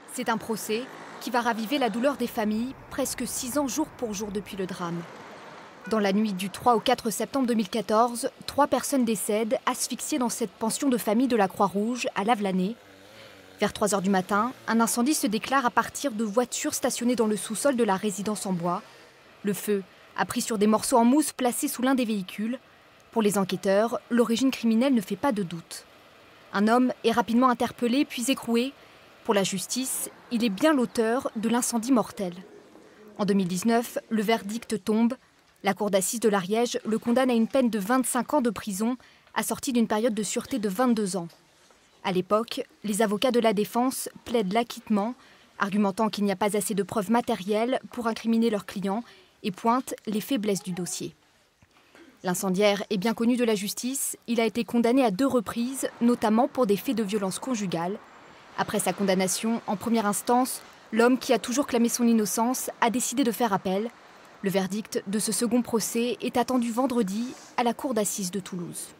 C'est un procès qui va raviver la douleur des familles, presque 6 ans jour pour jour depuis le drame. Dans la nuit du 3 au 4 septembre 2014, 3 personnes décèdent asphyxiées dans cette pension de famille de la Croix-Rouge à Lavelanet. Vers 3 heures du matin, un incendie se déclare à partir de voitures stationnées dans le sous-sol de la résidence en bois. Le feu a pris sur des morceaux en mousse placés sous l'un des véhicules. Pour les enquêteurs, l'origine criminelle ne fait pas de doute. Un homme est rapidement interpellé puis écroué. Pour la justice, il est bien l'auteur de l'incendie mortel. En 2019, le verdict tombe. La cour d'assises de l'Ariège le condamne à une peine de 25 ans de prison, assortie d'une période de sûreté de 22 ans. À l'époque, les avocats de la défense plaident l'acquittement, argumentant qu'il n'y a pas assez de preuves matérielles pour incriminer leur client et pointent les faiblesses du dossier. L'incendiaire est bien connu de la justice. Il a été condamné à 2 reprises, notamment pour des faits de violence conjugale. Après sa condamnation en première instance, l'homme qui a toujours clamé son innocence a décidé de faire appel. Le verdict de ce second procès est attendu vendredi à la cour d'assises de Toulouse.